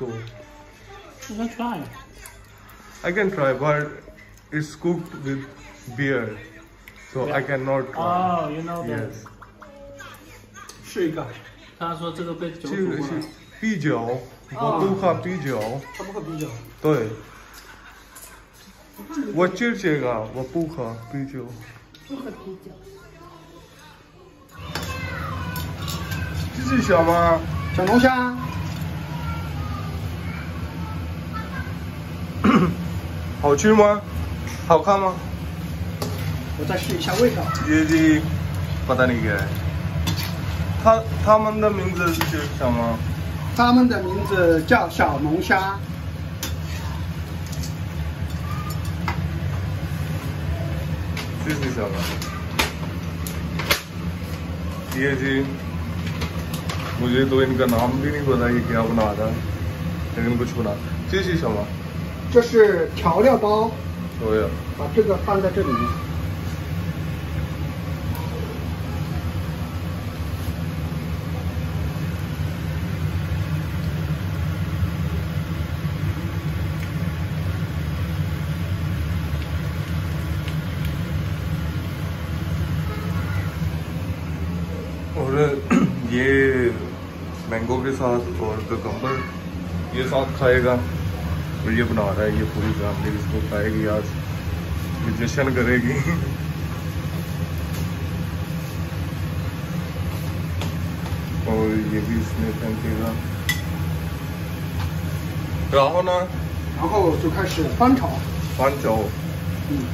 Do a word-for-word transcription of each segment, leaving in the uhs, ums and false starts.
So you can try. I can try, but it's cooked with beer, so yeah. I cannot try. Oh, you know that. Yes. 试一个。他说这个被酒煮过了。 啤酒，我不喝啤酒。 他不喝啤酒。 对。我知这个，我不喝啤酒。 不喝啤酒。 这是什么？ 小龙虾。 好吃吗？好看吗？ 我再试一下味道。 ये जी पता नहीं क्या है。他他们的名字是什么？ 他们的名字叫小龙虾。 这是什么？ये जी मुझे तो इनका नाम भी नहीं पता ये क्या बना रहा है, लेकिन कुछ बना।这是什么？ 这是调料包。 对呀。 把这个放在这里面。 और ये मैंगो के साथ और ककम्बर ये साथ खाएगा और ये बना रहा है, ये पूरी फैमिली इसको खाएगी आज, ये जश्न करेगी। और ये भी इसमें फेंकेगा। 然后呢？ 然后就开始翻炒。 翻炒。 嗯。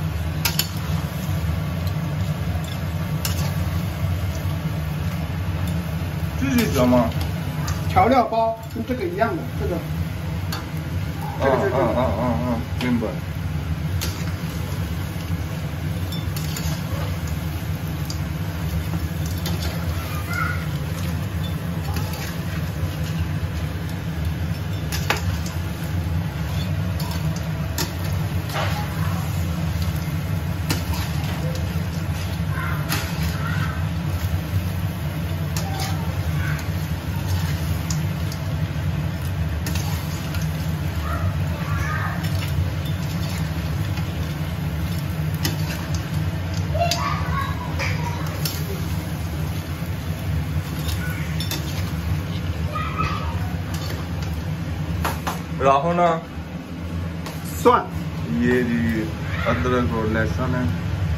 这是什么？ 调料包跟这个一样的，这个。 啊啊啊啊啊！明白。然后呢？ 蒜。 ये जी अदरक और लहसुन है।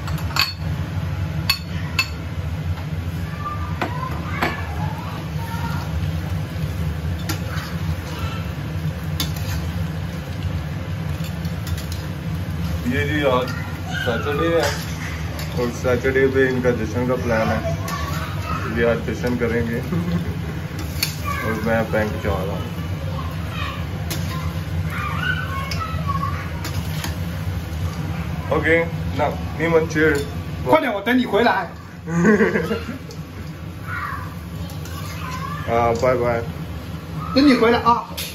ये जी आज सैटरडे है और सैटरडे पे इनका जश्न का प्लान है, ये आज जश्न करेंगे। और मैं बैंक जा रहा हूँ। ，OK， 那你们吃， 快点，我等你回来。 啊，拜拜。 等你回来啊。